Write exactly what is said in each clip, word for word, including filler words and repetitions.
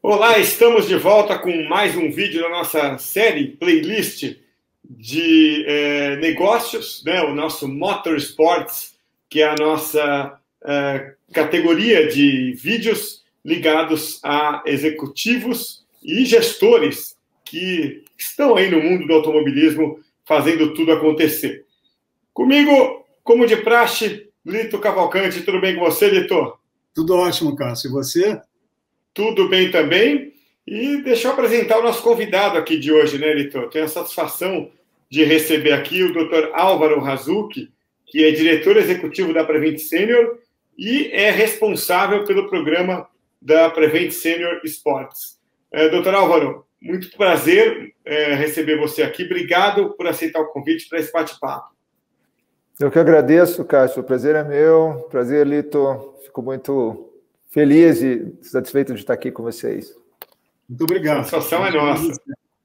Olá, estamos de volta com mais um vídeo da nossa série, playlist de é, negócios, né? O nosso Motorsports, que é a nossa é, categoria de vídeos ligados a executivos e gestores que estão aí no mundo do automobilismo fazendo tudo acontecer. Comigo, como de praxe, Lito Cavalcante. Tudo bem com você, Lito? Tudo ótimo, Cássio. E você? Tudo bem também. E deixa eu apresentar o nosso convidado aqui de hoje, né, Lito? Tenho a satisfação de receber aqui o doutor Álvaro Razucchi, que é diretor executivo da Prevent Senior e é responsável pelo programa da Prevent Senior Sports. É, doutor Álvaro, muito prazer é, receber você aqui. Obrigado por aceitar o convite para esse bate-papo. Eu que agradeço, Cássio. O prazer é meu. Prazer, Lito. Fico muito feliz e satisfeito de estar aqui com vocês. Muito obrigado. A satisfação é nossa.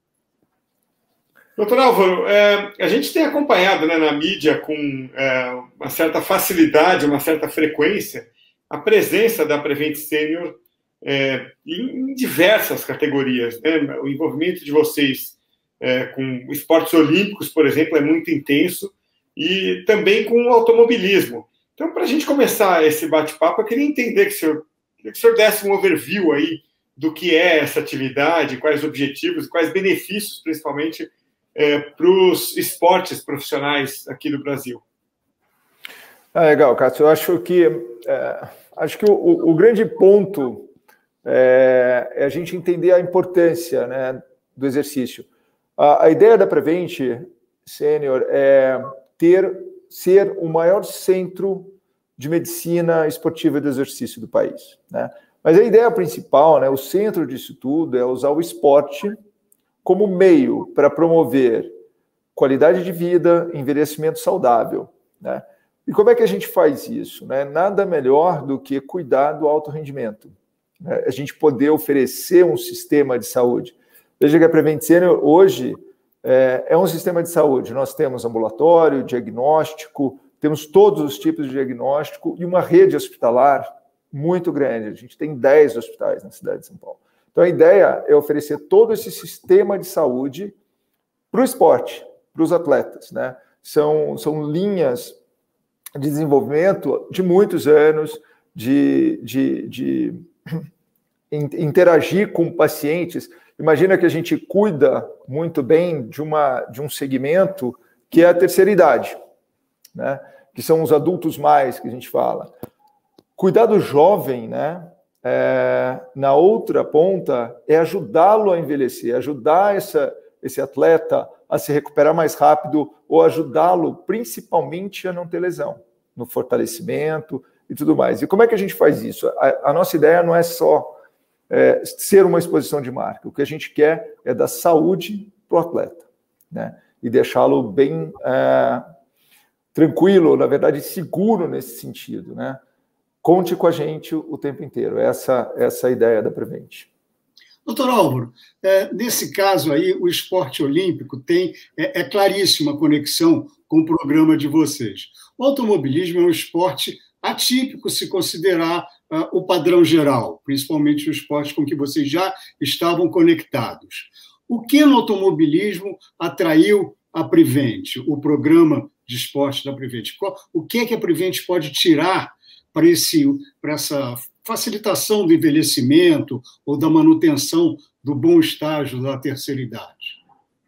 Doutor Álvaro, é, a gente tem acompanhado, né, na mídia com é, uma certa facilidade, uma certa frequência, a presença da Prevent Senior é, em diversas categorias, né? O envolvimento de vocês é, com esportes olímpicos, por exemplo, é muito intenso, e também com o automobilismo. Então, para a gente começar esse bate-papo, eu queria entender que o senhor, que o senhor desse um overview aí do que é essa atividade, quais objetivos, quais benefícios, principalmente, é, para os esportes profissionais aqui do Brasil. Ah, legal, Cássio. Eu acho que, é, acho que o, o grande ponto é, é a gente entender a importância, né, do exercício. A, a ideia da Prevent Senior é ter, ser o maior centro de medicina esportiva e do exercício do país, né? Mas a ideia principal, né, o centro disso tudo, é usar o esporte como meio para promover qualidade de vida, envelhecimento saudável, né? E como é que a gente faz isso, né? Nada melhor do que cuidar do alto rendimento, né? A gente poder oferecer um sistema de saúde. Veja que a Prevent Senior hoje é, é um sistema de saúde. Nós temos ambulatório, diagnóstico, temos todos os tipos de diagnóstico e uma rede hospitalar muito grande. A gente tem dez hospitais na cidade de São Paulo. Então, a ideia é oferecer todo esse sistema de saúde para o esporte, para os atletas, né? São, são linhas de desenvolvimento de muitos anos, de, de, de interagir com pacientes. Imagina que a gente cuida muito bem de, uma, de um segmento que é a terceira idade, né? Que são os adultos mais, que a gente fala. Cuidar do jovem, né? É, na outra ponta, é ajudá-lo a envelhecer, ajudar essa, esse atleta a se recuperar mais rápido ou ajudá-lo, principalmente, a não ter lesão, no fortalecimento e tudo mais. E como é que a gente faz isso? A, a nossa ideia não é só é, ser uma exposição de marca. O que a gente quer é dar saúde para o atleta, né? E deixá-lo bem é, tranquilo, na verdade, seguro nesse sentido, né? Conte com a gente o tempo inteiro. Essa, essa é a ideia da Prevent. Doutor Álvaro, é, nesse caso aí, o esporte olímpico tem, é, é claríssima a conexão com o programa de vocês. O automobilismo é um esporte atípico se considerar uh, o padrão geral, principalmente o esporte com que vocês já estavam conectados. O que no automobilismo atraiu a Prevent, o programa de esporte da Prevent? O que é que a Prevent pode tirar para, esse, para essa facilitação do envelhecimento ou da manutenção do bom estágio da terceira idade?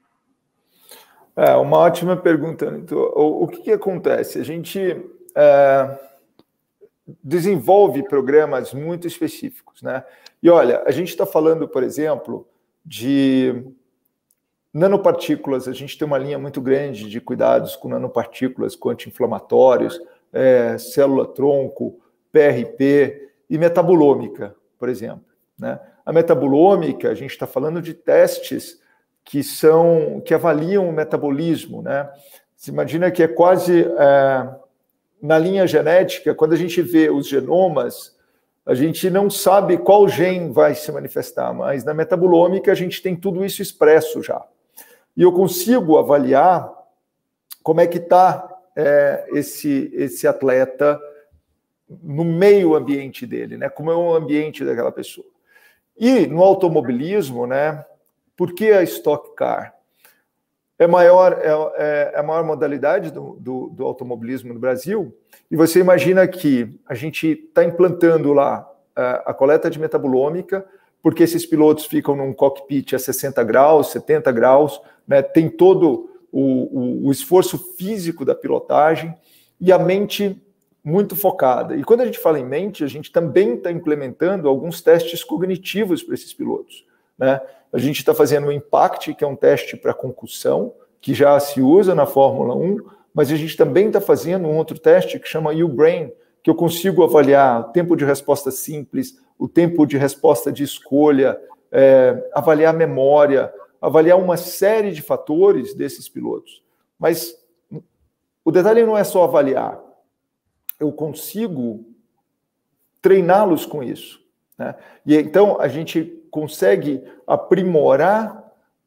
É uma ótima pergunta, Nito. O, o que, que acontece? A gente é, desenvolve programas muito específicos, né? E olha, a gente está falando, por exemplo, de nanopartículas. A gente tem uma linha muito grande de cuidados com nanopartículas, com anti-inflamatórios, É, célula-tronco, P R P e metabolômica, por exemplo, né? A metabolômica, a gente está falando de testes que são que avaliam o metabolismo, né? Você imagina que é quase é, na linha genética, quando a gente vê os genomas, a gente não sabe qual gene vai se manifestar, mas na metabolômica a gente tem tudo isso expresso já. E eu consigo avaliar como é que está É, esse, esse atleta no meio ambiente dele, né? Como é o ambiente daquela pessoa. E no automobilismo, né, por que a Stock Car? É, maior, é, é a maior modalidade do, do, do automobilismo no Brasil, e você imagina que a gente está implantando lá a, a coleta de metabolômica, porque esses pilotos ficam num cockpit a sessenta graus, setenta graus, né, tem todo o, o, o esforço físico da pilotagem e a mente muito focada. E quando a gente fala em mente, a gente também está implementando alguns testes cognitivos para esses pilotos, né? A gente está fazendo o IMPACT, que é um teste para concussão, que já se usa na Fórmula um, mas a gente também está fazendo um outro teste que chama U-Brain, que eu consigo avaliar o tempo de resposta simples, o tempo de resposta de escolha, é, avaliar a memória, avaliar uma série de fatores desses pilotos. Mas o detalhe não é só avaliar, eu consigo treiná-los com isso, né? E então a gente consegue aprimorar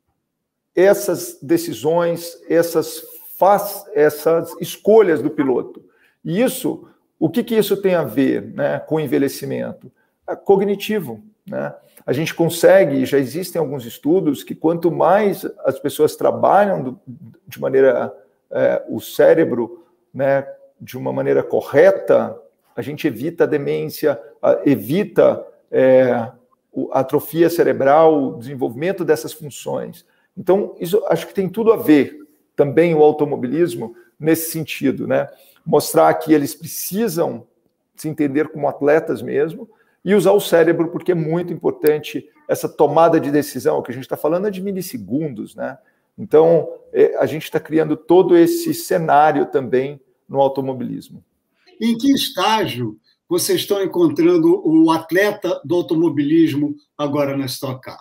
essas decisões, essas, faz, essas escolhas do piloto. E isso, o que, que isso tem a ver, né, com o envelhecimento? É cognitivo, né? A gente consegue, já existem alguns estudos, que quanto mais as pessoas trabalham do, de maneira, é, o cérebro, né, de uma maneira correta, a gente evita a demência, evita é, a atrofia cerebral, o desenvolvimento dessas funções. Então, isso acho que tem tudo a ver também o automobilismo nesse sentido, né? Mostrar que eles precisam se entender como atletas mesmo e usar o cérebro, porque é muito importante essa tomada de decisão, que a gente está falando é de milissegundos, né? Então, a gente está criando todo esse cenário também no automobilismo. Em que estágio vocês estão encontrando o atleta do automobilismo agora na Stock Car?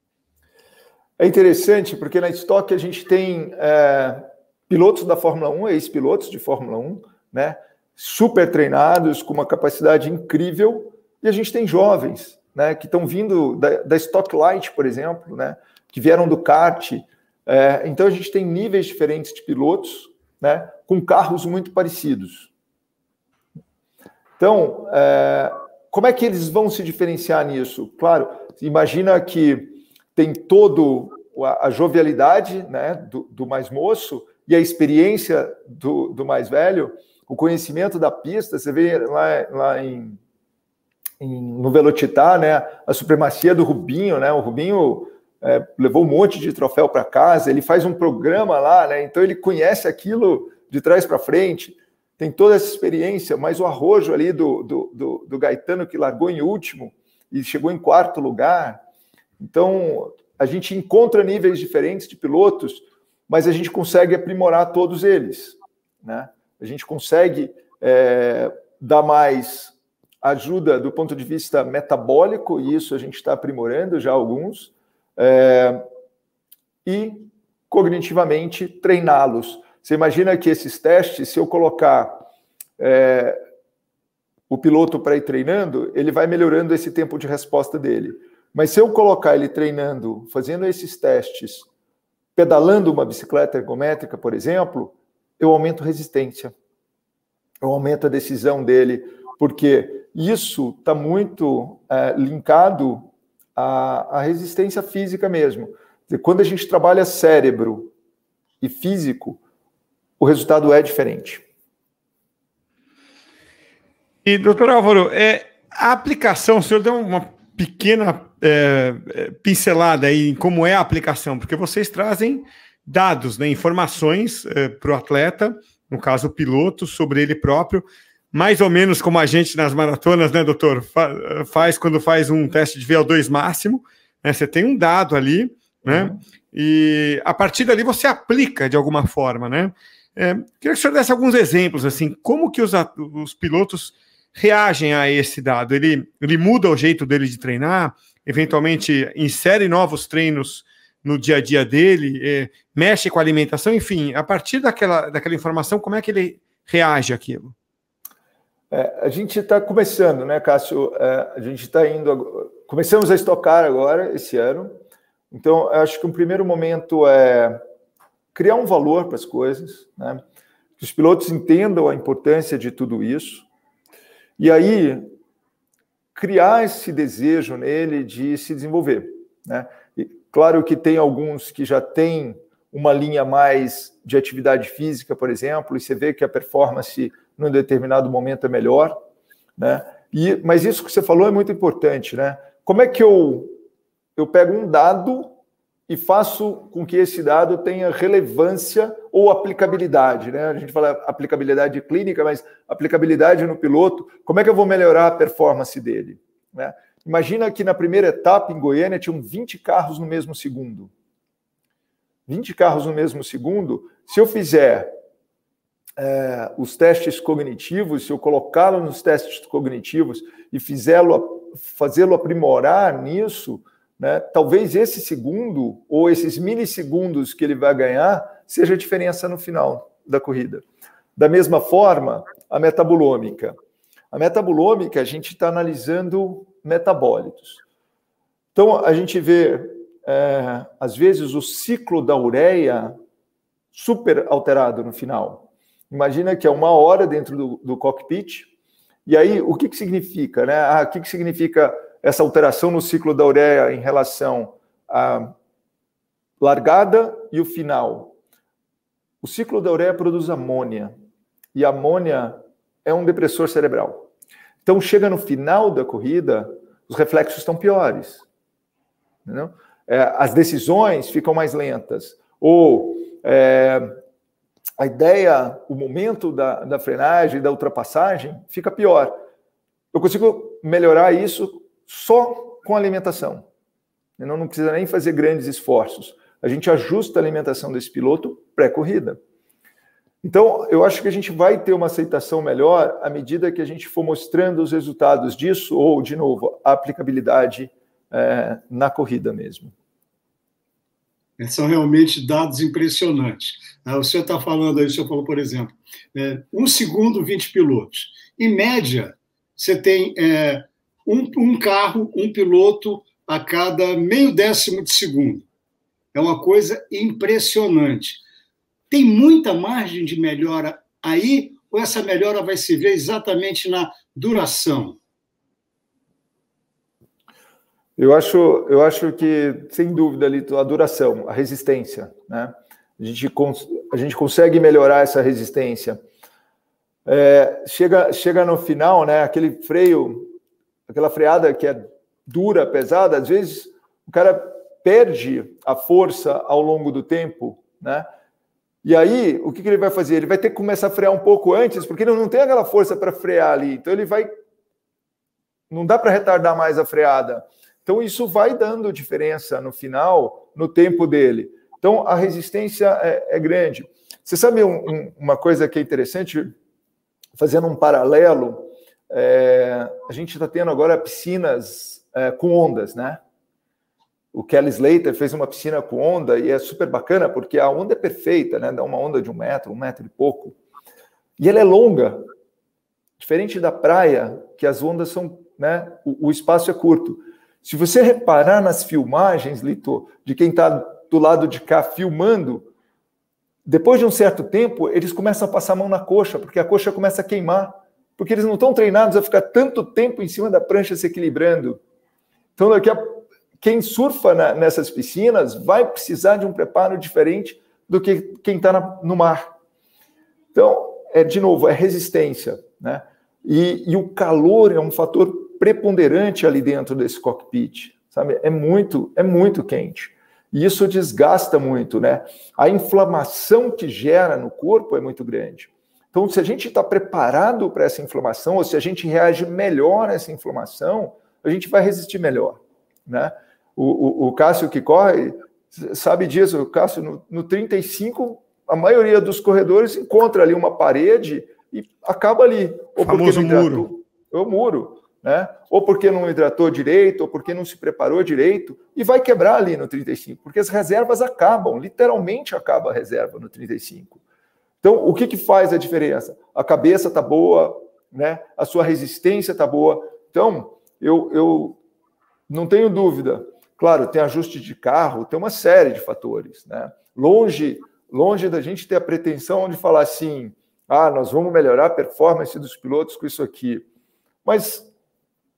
É interessante, porque na Stock a gente tem é, pilotos da Fórmula um, ex-pilotos de Fórmula um, né, super treinados, com uma capacidade incrível, e a gente tem jovens, né, que estão vindo da, da Stock Light, por exemplo, né, que vieram do kart. É, então a gente tem níveis diferentes de pilotos, né, com carros muito parecidos. Então, é, como é que eles vão se diferenciar nisso? Claro, imagina que tem todo a, a jovialidade, né, do, do mais moço e a experiência do, do mais velho, o conhecimento da pista. Você vê lá, lá em, em, no Velocitar, né, a supremacia do Rubinho, né, o Rubinho é, levou um monte de troféu para casa, ele faz um programa lá, né, então ele conhece aquilo de trás para frente, tem toda essa experiência, mas o arrojo ali do, do, do, do Gaetano, que largou em último e chegou em quarto lugar. Então, a gente encontra níveis diferentes de pilotos, mas a gente consegue aprimorar todos eles, né? A gente consegue é, dar mais ajuda do ponto de vista metabólico, e isso a gente está aprimorando já alguns, é, e cognitivamente treiná-los. Você imagina que esses testes, se eu colocar é, o piloto para ir treinando, ele vai melhorando esse tempo de resposta dele. Mas se eu colocar ele treinando, fazendo esses testes, pedalando uma bicicleta ergométrica, por exemplo, eu aumento a resistência, eu aumento a decisão dele, porque isso está muito é, linkado à, à resistência física mesmo. Quer dizer, quando a gente trabalha cérebro e físico, o resultado é diferente. E, doutor Álvaro, é, a aplicação, o senhor deu uma pequena é, pincelada aí em como é a aplicação, porque vocês trazem dados, né, informações é, para o atleta, no caso o piloto, sobre ele próprio, mais ou menos como a gente nas maratonas, né, doutor, fa faz quando faz um teste de V O dois máximo, né, você tem um dado ali, né, uhum. E a partir dali você aplica de alguma forma, né? É, queria que o senhor desse alguns exemplos, assim, como que os, os pilotos reagem a esse dado? Ele, ele muda o jeito dele de treinar, eventualmente insere novos treinos no dia a dia dele, é, mexe com a alimentação, enfim, a partir daquela, daquela informação, como é que ele reage àquilo? É, a gente está começando, né, Cássio? É, a gente está indo... Começamos a estocar agora, esse ano. Então, eu acho que um primeiro momento é criar um valor para as coisas, né? Que os pilotos entendam a importância de tudo isso. E aí, criar esse desejo nele de se desenvolver, né? E claro que tem alguns que já têm uma linha mais de atividade física, por exemplo, e você vê que a performance num determinado momento é melhor, né? E, mas isso que você falou é muito importante, né? Como é que eu, eu pego um dado e faço com que esse dado tenha relevância ou aplicabilidade, né? A gente fala aplicabilidade clínica, mas aplicabilidade no piloto, como é que eu vou melhorar a performance dele, né? Imagina que na primeira etapa em Goiânia tinham vinte carros no mesmo segundo. vinte carros no mesmo segundo, se eu fizer é, os testes cognitivos, se eu colocá-lo nos testes cognitivos e fizê-lo, fazê-lo aprimorar nisso, né, talvez esse segundo ou esses milissegundos que ele vai ganhar seja a diferença no final da corrida. Da mesma forma, a metabolômica. A metabolômica, a gente está analisando metabólitos. Então, a gente vê, é, às vezes, o ciclo da ureia super alterado no final. Imagina que é uma hora dentro do, do cockpit, e aí o que, que significa, né? Ah, o que, que significa essa alteração no ciclo da ureia em relação à largada e o final? O ciclo da ureia produz amônia, e a amônia é um depressor cerebral. Então, chega no final da corrida, os reflexos estão piores. Entendeu? É, as decisões ficam mais lentas. Ou é, a ideia, o momento da, da frenagem, da ultrapassagem, fica pior. Eu consigo melhorar isso só com alimentação. Eu não, não precisa nem fazer grandes esforços. A gente ajusta a alimentação desse piloto pré-corrida. Então, eu acho que a gente vai ter uma aceitação melhor à medida que a gente for mostrando os resultados disso, ou, de novo, a aplicabilidade é, na corrida mesmo. São realmente dados impressionantes. O senhor está falando aí, o senhor falou, por exemplo, é, um segundo, vinte pilotos. Em média, você tem é, um, um carro, um piloto a cada meio décimo de segundo. É uma coisa impressionante. Tem muita margem de melhora aí, ou essa melhora vai se ver exatamente na duração? Eu acho, eu acho que, sem dúvida, Lito, a duração, a resistência, né? A gente, cons a gente consegue melhorar essa resistência. É, chega, chega no final, né? Aquele freio, aquela freada que é dura, pesada, às vezes o cara perde a força ao longo do tempo, né? E aí, o que, que ele vai fazer? Ele vai ter que começar a frear um pouco antes, porque ele não tem aquela força para frear ali. Então, ele vai... Não dá para retardar mais a freada. Então, isso vai dando diferença no final, no tempo dele. Então, a resistência é, é grande. Você sabe um, um, uma coisa que é interessante? Fazendo um paralelo, é, a gente está tendo agora piscinas é, com ondas, né? O Kelly Slater fez uma piscina com onda e é super bacana porque a onda é perfeita, né? Dá uma onda de um metro, um metro e pouco. E ela é longa. Diferente da praia, que as ondas são, né? O, o espaço é curto. Se você reparar nas filmagens, Lito, de quem está do lado de cá filmando, depois de um certo tempo, eles começam a passar a mão na coxa, porque a coxa começa a queimar. Porque eles não estão treinados a ficar tanto tempo em cima da prancha se equilibrando. Então, daqui a quem surfa na, nessas piscinas vai precisar de um preparo diferente do que quem está no mar. Então, é, de novo, é resistência, né? E, e o calor é um fator preponderante ali dentro desse cockpit, sabe? É muito, é muito quente. E isso desgasta muito, né? A inflamação que gera no corpo é muito grande. Então, se a gente está preparado para essa inflamação, ou se a gente reage melhor a essa inflamação, a gente vai resistir melhor, né? O, o, o Cássio que corre sabe disso. O Cássio, no, no trinta e cinco, a maioria dos corredores encontra ali uma parede e acaba ali. Ou famoso porque não hidratou, muro. ou muro, né? Ou porque não hidratou direito, ou porque não se preparou direito, e vai quebrar ali no trinta e cinco, porque as reservas acabam, literalmente acaba a reserva no trinta e cinco. Então, o que, que faz a diferença? A cabeça está boa, né? A sua resistência está boa. Então, eu, eu não tenho dúvida. Claro, tem ajuste de carro, tem uma série de fatores, né? Longe, longe da gente ter a pretensão de falar assim, ah, nós vamos melhorar a performance dos pilotos com isso aqui. Mas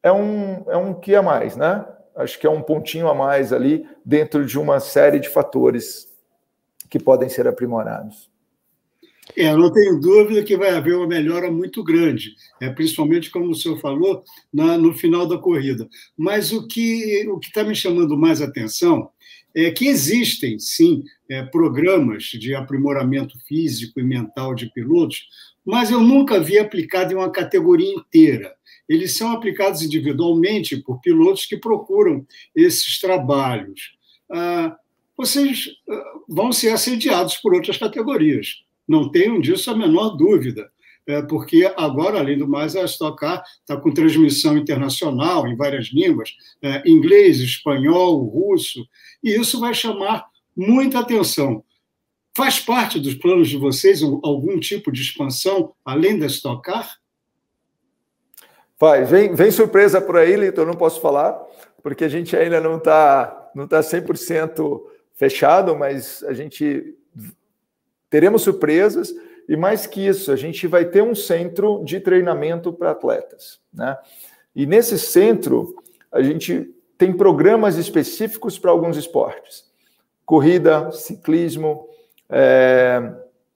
é um, é um que a mais, né? Acho que é um pontinho a mais ali dentro de uma série de fatores que podem ser aprimorados. É, não tenho dúvida que vai haver uma melhora muito grande, é, principalmente, como o senhor falou, na, no final da corrida. Mas o que o que está me chamando mais atenção é que existem, sim, é, programas de aprimoramento físico e mental de pilotos, mas eu nunca vi aplicado em uma categoria inteira. Eles são aplicados individualmente por pilotos que procuram esses trabalhos. Ah, vocês ah, vão ser assediados por outras categorias. Não tenham disso a menor dúvida, é, porque agora, além do mais, a Stock Car está com transmissão internacional em várias línguas, é, inglês, espanhol, russo, e isso vai chamar muita atenção. Faz parte dos planos de vocês algum tipo de expansão além da Stock Car? Vai, vem, vem surpresa por aí, Lito, eu não posso falar, porque a gente ainda não está não tá cem por cento fechado, mas a gente teremos surpresas, e mais que isso, a gente vai ter um centro de treinamento para atletas, né? E nesse centro, a gente tem programas específicos para alguns esportes. Corrida, ciclismo, é,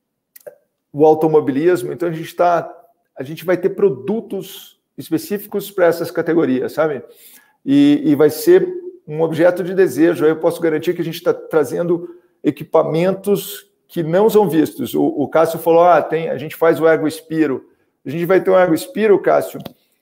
o automobilismo. Então, a gente, tá, a gente vai ter produtos específicos para essas categorias, sabe? E, e vai ser um objeto de desejo. Eu posso garantir que a gente está trazendo equipamentos que não são vistos. O, o Cássio falou, ah, tem, a gente faz o Ergo Spiro. A gente vai ter um Ergo Spiro, Cássio,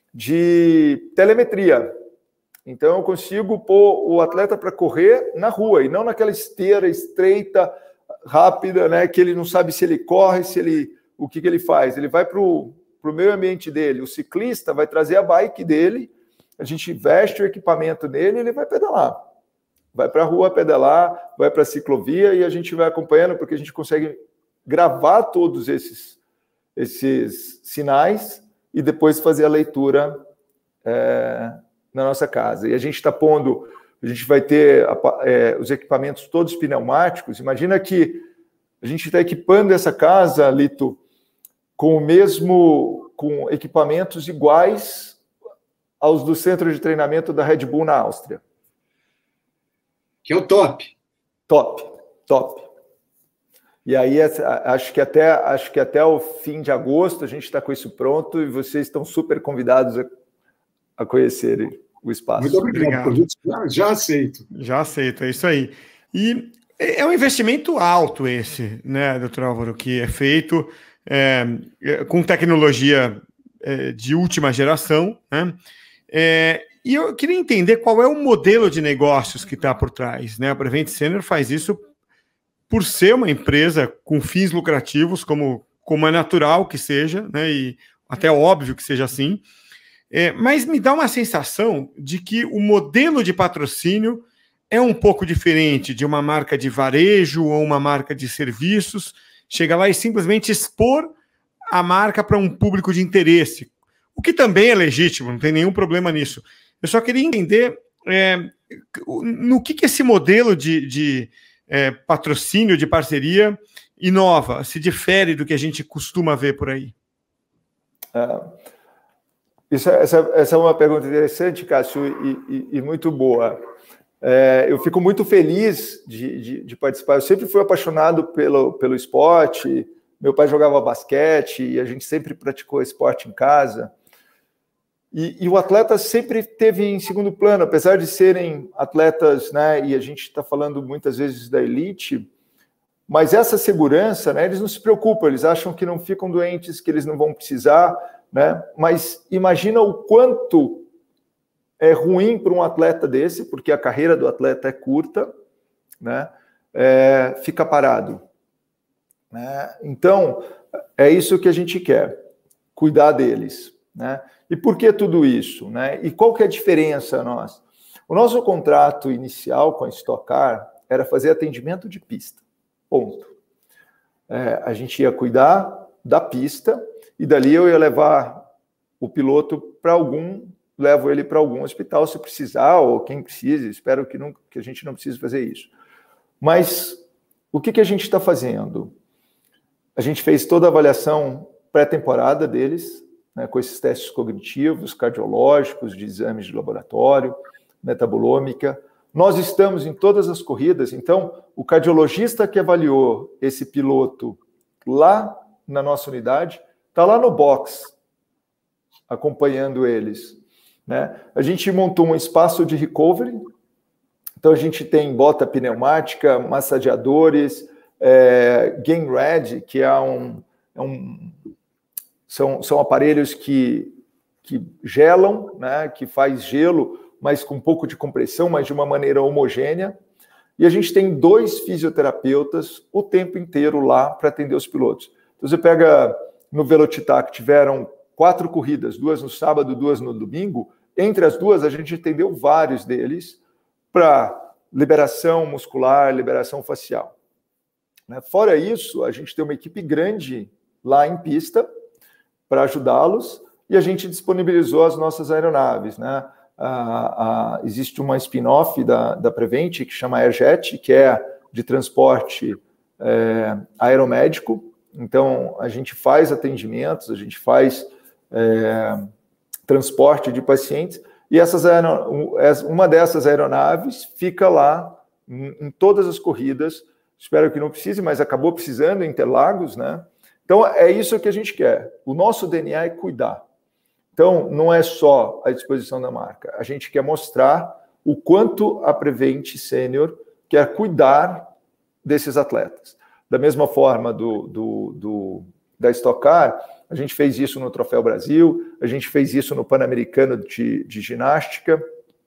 de telemetria. Então, eu consigo pôr o atleta para correr na rua, e não naquela esteira estreita, rápida, né, que ele não sabe se ele corre, se ele, o que, que ele faz. Ele vai para o meio ambiente dele. O ciclista vai trazer a bike dele, a gente veste o equipamento nele e ele vai pedalar. Vai para a rua pedalar, vai para a ciclovia e a gente vai acompanhando, porque a gente consegue gravar todos esses, esses sinais e depois fazer a leitura é, na nossa casa. E a gente está pondo, a gente vai ter é, os equipamentos todos pneumáticos. Imagina que a gente está equipando essa casa, Lito, com o mesmo, com equipamentos iguais aos do centro de treinamento da Red Bull na Áustria. Que é o top. Top, top. E aí, acho que até, acho que até o fim de agosto a gente está com isso pronto e vocês estão super convidados a, a conhecerem o espaço. Muito obrigado. obrigado. Já aceito. Já aceito, é isso aí. E é um investimento alto esse, né, doutor Álvaro, que é feito é, com tecnologia é, de última geração, né? É, e eu queria entender qual é o modelo de negócios que está por trás, né? A Prevent Senior faz isso por ser uma empresa com fins lucrativos, como, como é natural que seja, né? E até óbvio que seja assim. É, mas me dá uma sensação de que o modelo de patrocínio é um pouco diferente de uma marca de varejo ou uma marca de serviços. Chega lá e simplesmente expor a marca para um público de interesse, o que também é legítimo, não tem nenhum problema nisso. Eu só queria entender é, no que, que esse modelo de, de é, patrocínio, de parceria, inova, se difere do que a gente costuma ver por aí. É, isso, essa, essa é uma pergunta interessante, Cássio, e, e, e muito boa. É, eu fico muito feliz de, de, de participar. Eu sempre fui apaixonado pelo, pelo esporte. Meu pai jogava basquete e a gente sempre praticou esporte em casa. E, e o atleta sempre teve em segundo plano, apesar de serem atletas, né, e a gente está falando muitas vezes da elite, mas essa segurança, né, eles não se preocupam, eles acham que não ficam doentes, que eles não vão precisar, né, mas imagina o quanto é ruim para um atleta desse, porque a carreira do atleta é curta, né, é, fica parado. Né? Então, é isso que a gente quer, cuidar deles, né? E por que tudo isso? Né? E qual que é a diferença nós? O nosso contrato inicial com a Stock Car era fazer atendimento de pista, ponto. É, a gente ia cuidar da pista e dali eu ia levar o piloto para algum, levo ele para algum hospital se precisar, ou quem precise, espero que, não, que a gente não precise fazer isso. Mas o que, que a gente está fazendo? A gente fez toda a avaliação pré-temporada deles, né, com esses testes cognitivos, cardiológicos, de exames de laboratório, metabolômica. Nós estamos em todas as corridas, então o cardiologista que avaliou esse piloto lá na nossa unidade está lá no box, acompanhando eles, né? A gente montou um espaço de recovery, então a gente tem bota pneumática, massageadores, é, GainRed, que é um, é um são, são aparelhos que, que gelam, né? Que faz gelo, mas com um pouco de compressão, mas de uma maneira homogênea. E a gente tem dois fisioterapeutas o tempo inteiro lá para atender os pilotos. Então você pega no Velocitar, tiveram quatro corridas, duas no sábado, duas no domingo. Entre as duas, a gente atendeu vários deles para liberação muscular, liberação facial. Fora isso, a gente tem uma equipe grande lá em pista para ajudá-los e a gente disponibilizou as nossas aeronaves, né? Ah, ah, existe uma spin-off da, da Prevent que chama Airjet, que é de transporte é, aeromédico. Então, a gente faz atendimentos, a gente faz é, transporte de pacientes, e essas aero... uma dessas aeronaves fica lá em, em todas as corridas. Espero que não precise, mas acabou precisando em Interlagos, né? Então, é isso que a gente quer. O nosso D N A é cuidar. Então, não é só a disposição da marca. A gente quer mostrar o quanto a Prevent Senior quer cuidar desses atletas. Da mesma forma do, do, do, da Stock Car, a gente fez isso no Troféu Brasil, a gente fez isso no Pan-Americano de, de Ginástica.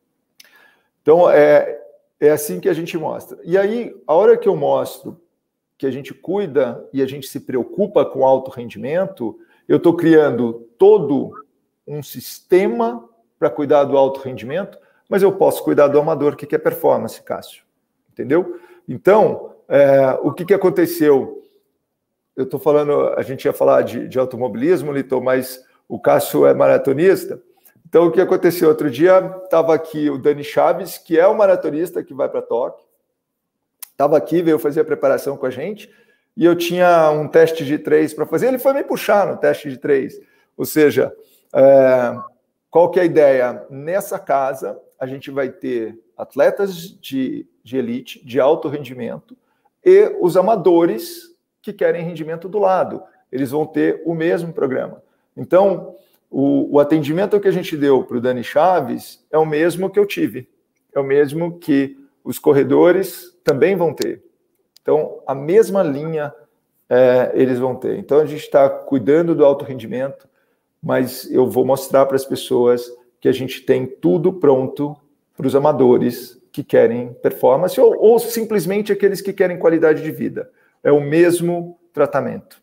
Então, é, é assim que a gente mostra. E aí, a hora que eu mostro que a gente cuida e a gente se preocupa com alto rendimento, eu estou criando todo um sistema para cuidar do alto rendimento, mas eu posso cuidar do amador que quer performance, Cássio. Entendeu? Então, é, o que, que aconteceu? Eu estou falando, a gente ia falar de, de automobilismo, Lito, mas o Cássio é maratonista. Então, o que aconteceu? Outro dia, estava aqui o Dani Chaves, que é o maratonista que vai para Tóquio. Estava aqui, veio fazer a preparação com a gente, e eu tinha um teste de três para fazer. Ele foi me puxar no teste de três. Ou seja, É, qual que é a ideia? Nessa casa, a gente vai ter atletas de, de elite, de alto rendimento, e os amadores que querem rendimento do lado. Eles vão ter o mesmo programa. Então, o, o atendimento que a gente deu para o Dani Chaves é o mesmo que eu tive. É o mesmo que os corredores também vão ter. Então, a mesma linha é, eles vão ter. Então, a gente está cuidando do alto rendimento, mas eu vou mostrar para as pessoas que a gente tem tudo pronto para os amadores que querem performance ou, ou simplesmente aqueles que querem qualidade de vida. É o mesmo tratamento.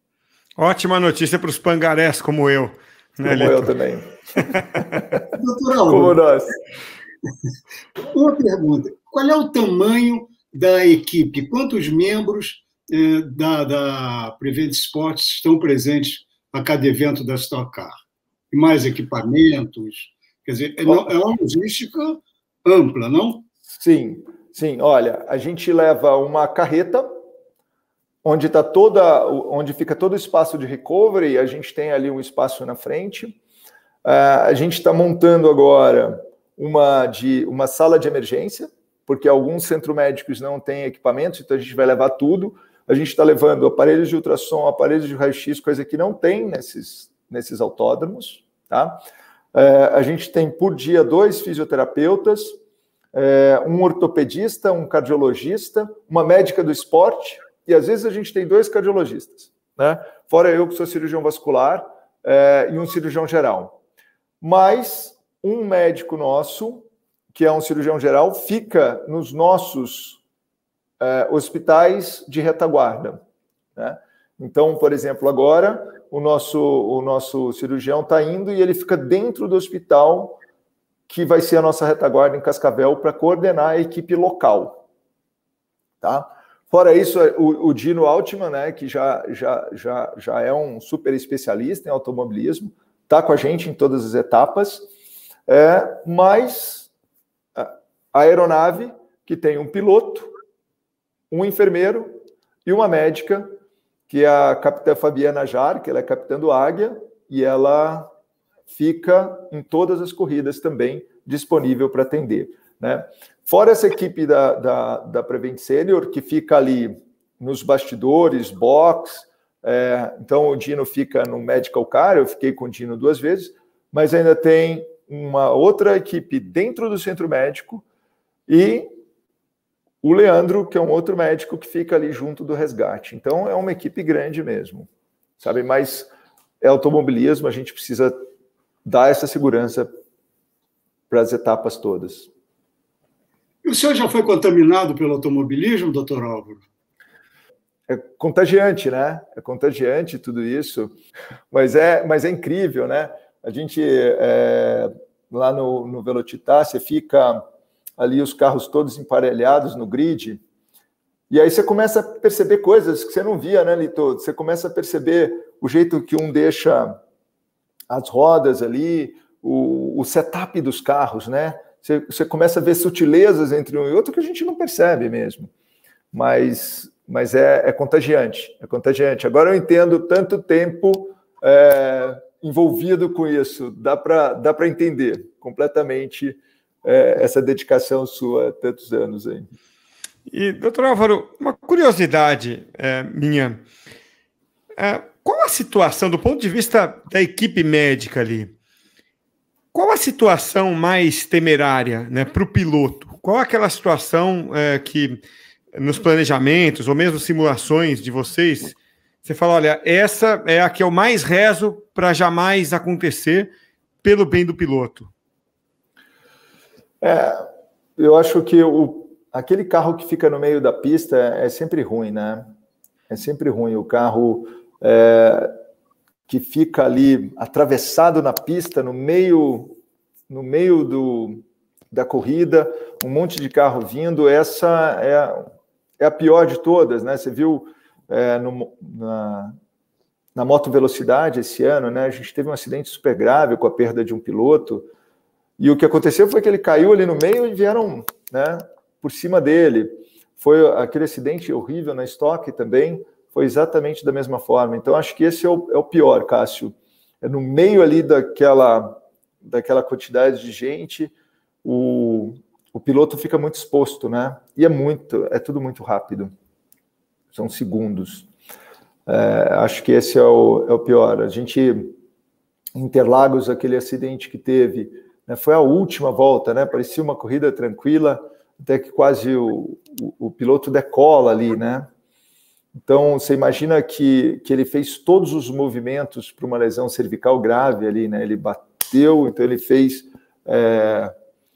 Ótima notícia para os pangarés como eu. Né, como Lito? eu também. Doutor Raul, como nós. Uma pergunta. Qual é o tamanho da equipe? Quantos membros eh, da, da Prevent Sports estão presentes a cada evento da Stock Car? E mais equipamentos? Quer dizer, é, não, é uma logística ampla, não? Sim, sim. Olha, a gente leva uma carreta onde está toda, onde fica todo o espaço de recovery. A gente tem ali um espaço na frente. Uh, a gente está montando agora uma, de, uma sala de emergência, porque alguns centros médicos não têm equipamentos, então a gente vai levar tudo. A gente está levando aparelhos de ultrassom, aparelhos de raio-x, coisa que não tem nesses, nesses autódromos. Tá? É, a gente tem por dia dois fisioterapeutas, é, um ortopedista, um cardiologista, uma médica do esporte, e às vezes a gente tem dois cardiologistas, né? Fora eu que sou cirurgião vascular é, e um cirurgião geral. Mas um médico nosso, que é um cirurgião geral, fica nos nossos Uh, hospitais de retaguarda, né? Então, por exemplo, agora o nosso, o nosso cirurgião está indo e ele fica dentro do hospital que vai ser a nossa retaguarda em Cascavel para coordenar a equipe local. Tá? Fora isso, o, o Dino Altman, né, que já, já, já, já é um super especialista em automobilismo, está com a gente em todas as etapas, é, mas a aeronave que tem um piloto, um enfermeiro e uma médica, que é a capitã Fabiana Jar, que ela é capitã do Águia, e ela fica em todas as corridas também disponível para atender, né? Fora essa equipe da, da, da Prevent Senior, que fica ali nos bastidores, box, é, então o Dino fica no Medical Car, eu fiquei com o Dino duas vezes, mas ainda tem uma outra equipe dentro do centro médico e o Leandro, que é um outro médico que fica ali junto do resgate. Então é uma equipe grande mesmo, sabe? Mas é automobilismo, a gente precisa dar essa segurança para as etapas todas. E o senhor já foi contaminado pelo automobilismo, doutor Álvaro? É contagiante, né? É contagiante tudo isso, mas é, mas é incrível, né? A gente, é, lá no, no Velocitar, você fica ali os carros todos emparelhados no grid, e aí você começa a perceber coisas que você não via, né, Lito? Você começa a perceber o jeito que um deixa as rodas ali, o, o setup dos carros, né? Você, você começa a ver sutilezas entre um e outro que a gente não percebe mesmo, mas, mas é, é contagiante, é contagiante. Agora eu entendo tanto tempo é, envolvido com isso, dá para dá para entender completamente é, essa dedicação sua há tantos anos aí. E, doutor Álvaro, uma curiosidade é, minha, é, qual a situação, do ponto de vista da equipe médica ali, qual a situação mais temerária, né, para o piloto? Qual aquela situação é, que nos planejamentos ou mesmo simulações de vocês, você fala, olha, essa é a que eu mais rezo para jamais acontecer pelo bem do piloto? É, eu acho que o, aquele carro que fica no meio da pista é sempre ruim, né? É sempre ruim. O carro é, que fica ali atravessado na pista, no meio, no meio do, da corrida, um monte de carro vindo, essa é, é a pior de todas, né? Você viu é, no, na, na moto velocidade esse ano, né? A gente teve um acidente super grave com a perda de um piloto, e o que aconteceu foi que ele caiu ali no meio e vieram, né, por cima dele. Foi aquele acidente horrível na Stock também, foi exatamente da mesma forma. Então, acho que esse é o, é o pior, Cássio. É no meio ali daquela, daquela quantidade de gente, o, o piloto fica muito exposto, né? E é muito, é tudo muito rápido. São segundos. É, acho que esse é o, é o pior. A gente, em Interlagos, aquele acidente que teve, né, foi a última volta, né? Parecia uma corrida tranquila, até que quase o, o, o piloto decola ali, né? Então, você imagina que, que ele fez todos os movimentos para uma lesão cervical grave ali, né? Ele bateu, então ele fez é,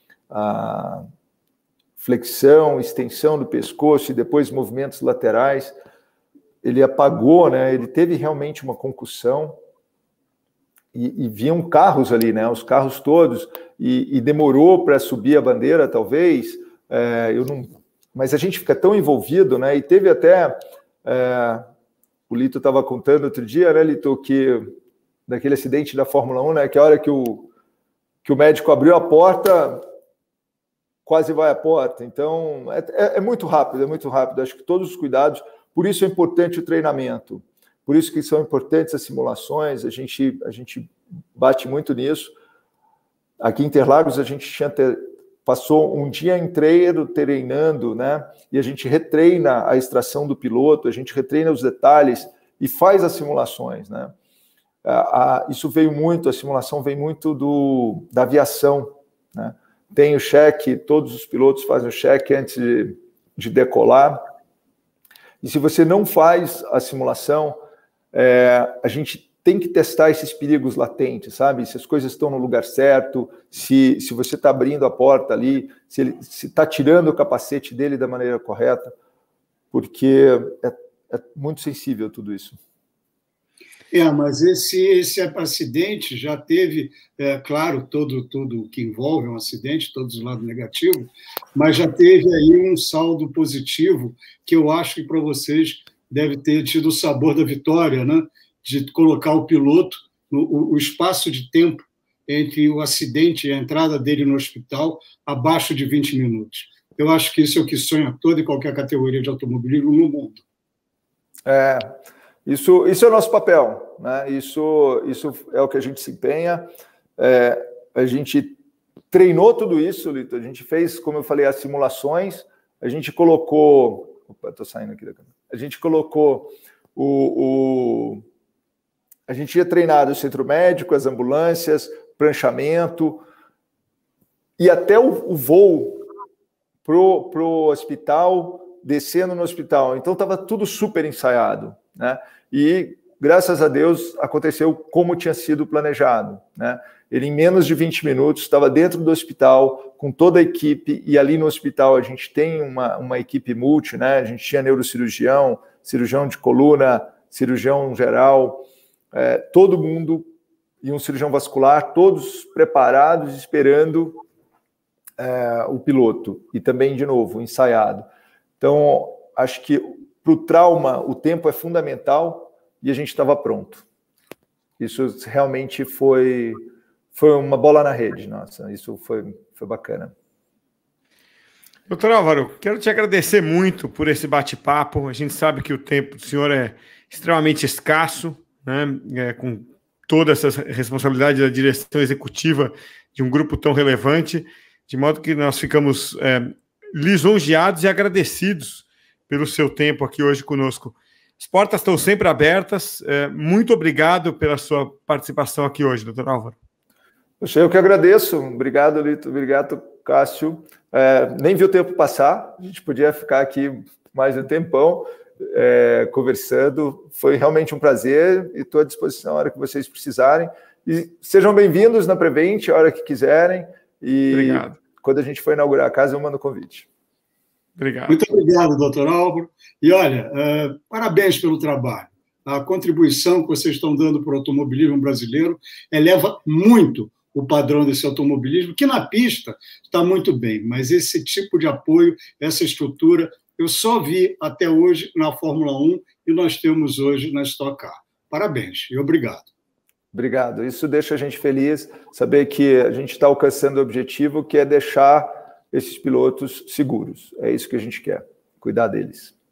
a flexão, extensão do pescoço e depois movimentos laterais. Ele apagou, né? Ele teve realmente uma concussão e, e vinham carros ali, né? Os carros todos, e, e demorou para subir a bandeira, talvez. É, eu não, mas a gente fica tão envolvido, né? E teve até é, o Lito estava contando outro dia, né, Lito, que daquele acidente da Fórmula um, né? Que a hora que o, que o médico abriu a porta, quase vai à porta. Então é, é, é muito rápido, é muito rápido. Acho que todos os cuidados. Por isso é importante o treinamento. Por isso que são importantes as simulações. A gente a gente bate muito nisso. Aqui em Interlagos a gente tinha ter, passou um dia inteiro treinando, né? E a gente retreina a extração do piloto, a gente retreina os detalhes e faz as simulações, né? A, a, isso veio muito, a simulação vem muito do, da aviação, né? Tem o cheque, todos os pilotos fazem o cheque antes de, de decolar. E se você não faz a simulação, é, a gente tem que testar esses perigos latentes, sabe? Se as coisas estão no lugar certo, se, se você está abrindo a porta ali, se ele está tirando o capacete dele da maneira correta, porque é, é muito sensível tudo isso. É, mas esse, esse acidente já teve, é, claro, todo, tudo que envolve um acidente, todos os lados negativos, mas já teve aí um saldo positivo que eu acho que para vocês deve ter tido o sabor da vitória, né? De colocar o piloto, no, o espaço de tempo entre o acidente e a entrada dele no hospital, abaixo de vinte minutos. Eu acho que isso é o que sonha toda e qualquer categoria de automobilismo no mundo. É, Isso, isso é o nosso papel, né? Isso, isso é o que a gente se empenha. É, a gente treinou tudo isso, Lito. A gente fez, como eu falei, as simulações. A gente colocou... Opa, estou saindo aqui da câmera. A gente colocou o, o... A gente tinha treinado o centro médico, as ambulâncias, pranchamento e até o, o voo pro, pro hospital, descendo no hospital. Então, estava tudo super ensaiado, né? E, graças a Deus, aconteceu como tinha sido planejado, né? Ele, em menos de vinte minutos, estava dentro do hospital, com toda a equipe, e ali no hospital a gente tem uma, uma equipe multi, né? A gente tinha neurocirurgião, cirurgião de coluna, cirurgião geral, é, todo mundo, e um cirurgião vascular, todos preparados, esperando é, o piloto, e também, de novo, ensaiado. Então, acho que para o trauma o tempo é fundamental, e a gente estava pronto. Isso realmente foi... Foi uma bola na rede, nossa, isso foi, foi bacana. Doutor Álvaro, quero te agradecer muito por esse bate-papo. A gente sabe que o tempo do senhor é extremamente escasso, né? É, com toda essa responsabilidade da direção executiva de um grupo tão relevante, de modo que nós ficamos é, lisonjeados e agradecidos pelo seu tempo aqui hoje conosco. As portas estão sempre abertas. É, muito obrigado pela sua participação aqui hoje, doutor Álvaro. Eu que agradeço. Obrigado, Lito. Obrigado, Cássio. É, nem vi o tempo passar. A gente podia ficar aqui mais um tempão é, conversando. Foi realmente um prazer e estou à disposição a hora que vocês precisarem. E sejam bem-vindos na Prevent, a hora que quiserem. E obrigado. Quando a gente for inaugurar a casa, eu mando o convite. Obrigado. Muito obrigado, doutor Álvaro. E olha, uh, parabéns pelo trabalho. A contribuição que vocês estão dando para o automobilismo brasileiro eleva muito o padrão desse automobilismo, que na pista está muito bem, mas esse tipo de apoio, essa estrutura, eu só vi até hoje na Fórmula um e nós temos hoje na Stock Car. Parabéns e obrigado. Obrigado. Isso deixa a gente feliz, saber que a gente está alcançando o objetivo, que é deixar esses pilotos seguros. É isso que a gente quer, cuidar deles.